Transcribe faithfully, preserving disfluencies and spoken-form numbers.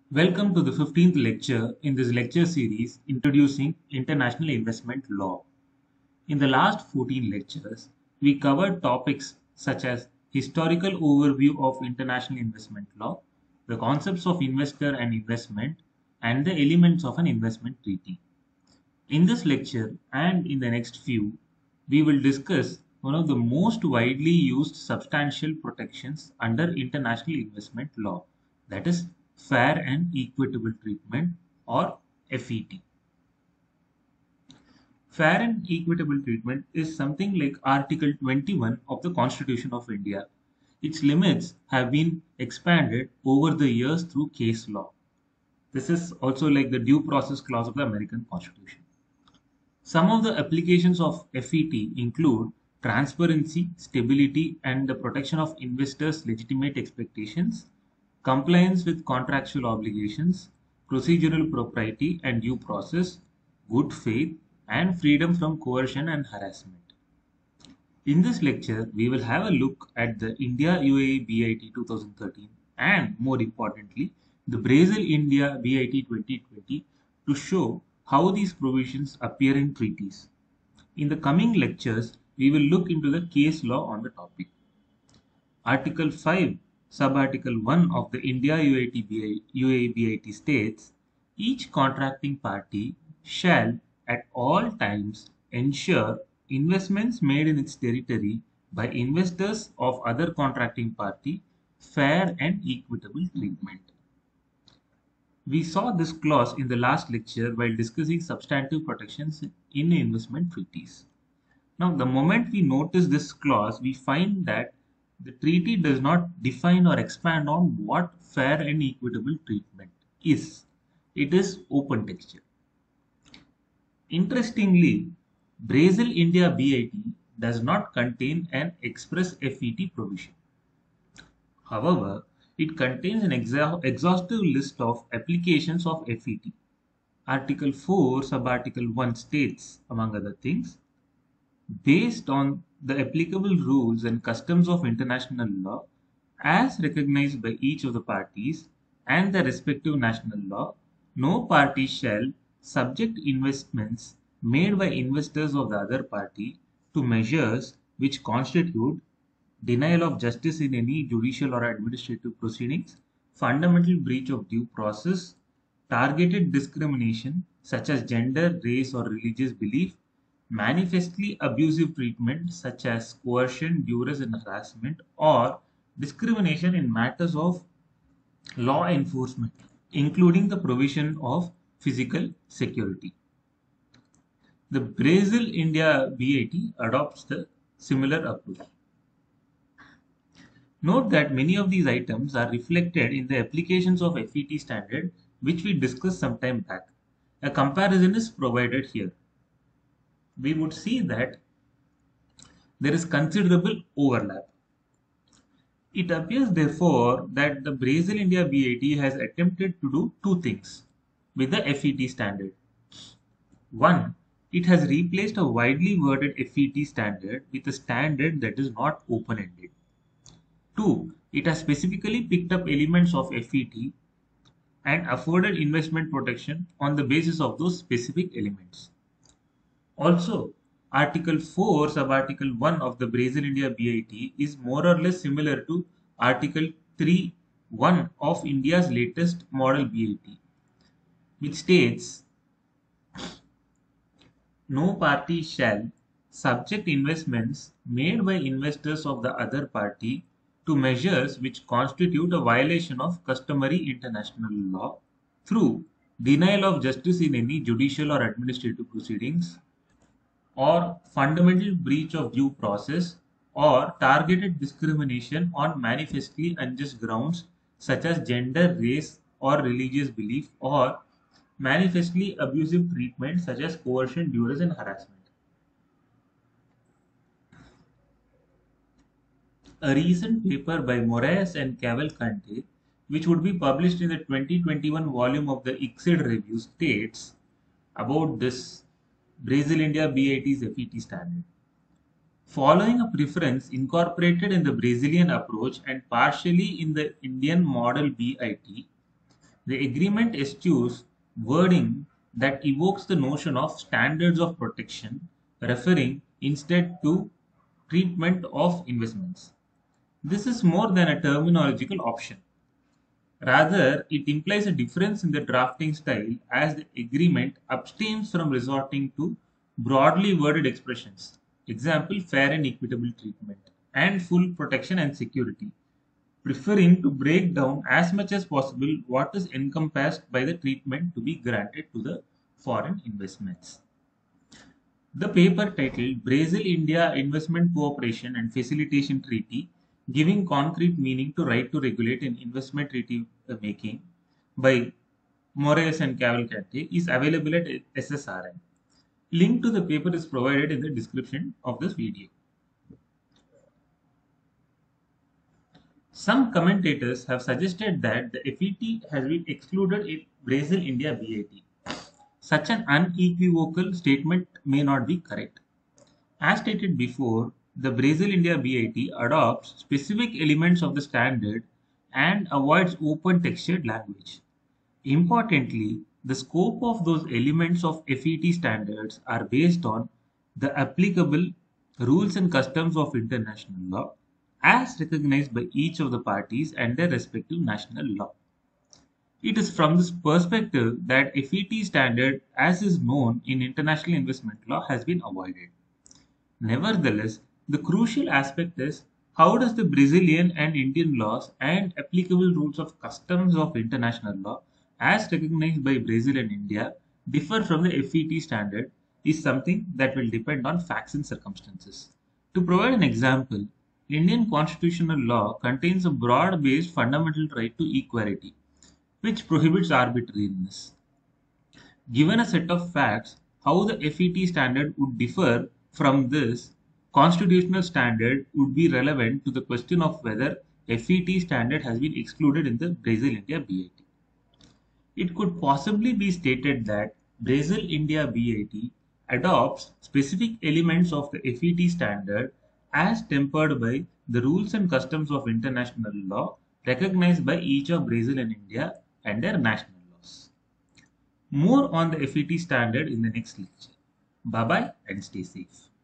Welcome to the fifteenth lecture in this lecture series introducing international investment law. In the last fourteen lectures, we covered topics such as historical overview of international investment law, the concepts of investor and investment, and the elements of an investment treaty. In this lecture and in the next few, we will discuss one of the most widely used substantial protections under international investment law, that is, fair and equitable treatment, or F E T. Fair and equitable treatment is something like Article twenty-one of the Constitution of India. Its limits have been expanded over the years through case law. This is also like the due process clause of the American Constitution. Some of the applications of F E T include transparency, stability, and the protection of investors' legitimate expectations, compliance with contractual obligations, procedural propriety and due process, good faith, and freedom from coercion and harassment. In this lecture, we will have a look at the India U A E B I T twenty thirteen and, more importantly, the Brazil India B I T twenty twenty to show how these provisions appear in treaties. In the coming lectures, we will look into the case law on the topic. Article five, Subarticle one of the India U A E B I T states, each contracting party shall at all times ensure investments made in its territory by investors of other contracting party fair and equitable treatment. We saw this clause in the last lecture while discussing substantive protections in investment treaties. Now, the moment we notice this clause, we find that the treaty does not define or expand on what fair and equitable treatment is. It is open texture. Interestingly, Brazil India B I T does not contain an express F E T provision. However, it contains an exa exhaustive list of applications of F E T. Article four, Subarticle one states, among other things, based on the applicable rules and customs of international law as recognized by each of the parties and the respective national law, no party shall subject investments made by investors of the other party to measures which constitute denial of justice in any judicial or administrative proceedings, fundamental breach of due process, targeted discrimination such as gender, race, or religious belief, manifestly abusive treatment such as coercion, duress, and harassment, or discrimination in matters of law enforcement, including the provision of physical security. The Brazil India B I T adopts the similar approach. Note that many of these items are reflected in the applications of F E T standard, which we discussed some time back. A comparison is provided here. We would see that there is considerable overlap. It appears therefore that the Brazil India B I T has attempted to do two things with the F E T standard. One, it has replaced a widely worded F E T standard with a standard that is not open-ended. Two, it has specifically picked up elements of F E T and afforded investment protection on the basis of those specific elements. Also, Article four, Subarticle one of the Brazil India B I T is more or less similar to Article three, one of India's latest model B I T, which states, no party shall subject investments made by investors of the other party to measures which constitute a violation of customary international law through denial of justice in any judicial or administrative proceedings, or fundamental breach of due process, or targeted discrimination on manifestly unjust grounds such as gender, race, or religious belief, or manifestly abusive treatment such as coercion, duress, and harassment. A recent paper by Moraes and Cavalcante, which would be published in the twenty twenty-one volume of the I C S I D review, states about this Brazil India B I T's F E T standard. Following a preference incorporated in the Brazilian approach and partially in the Indian model B I T, The agreement eschews wording that evokes the notion of standards of protection, referring instead to treatment of investments. This is more than a terminological option. Rather, it implies a difference in the drafting style as the agreement abstains from resorting to broadly worded expressions. Example, fair and equitable treatment, and full protection and security, preferring to break down as much as possible what is encompassed by the treatment to be granted to the foreign investments. The paper titled Brazil-India Investment Cooperation and Facilitation Treaty, Giving Concrete Meaning to Right to Regulate in Investment Treaty Making by Moraes and Cavalcante is available at S S R N. Link to the paper is provided in the description of this video. Some commentators have suggested that the F E T has been excluded in Brazil-India B A T. Such an unequivocal statement may not be correct. As stated before, the Brazil-India B A T adopts specific elements of the standard and avoids open textured language. Importantly, the scope of those elements of F E T standards are based on the applicable rules and customs of international law as recognized by each of the parties and their respective national law. It is from this perspective that F E T standard as is known in international investment law has been avoided. Nevertheless, the crucial aspect is how does the Brazilian and Indian laws and applicable rules of customs of international law as recognized by Brazil and India differ from the F E T standard is something that will depend on facts and circumstances. To provide an example, Indian constitutional law contains a broad-based fundamental right to equality, which prohibits arbitrariness. Given a set of facts, how the F E T standard would differ from this constitutional standard would be relevant to the question of whether F E T standard has been excluded in the Brazil-India B A T. It could possibly be stated that Brazil-India B A T adopts specific elements of the F E T standard as tempered by the rules and customs of international law recognized by each of Brazil and India and their national laws. More on the F E T standard in the next lecture. Bye bye and stay safe.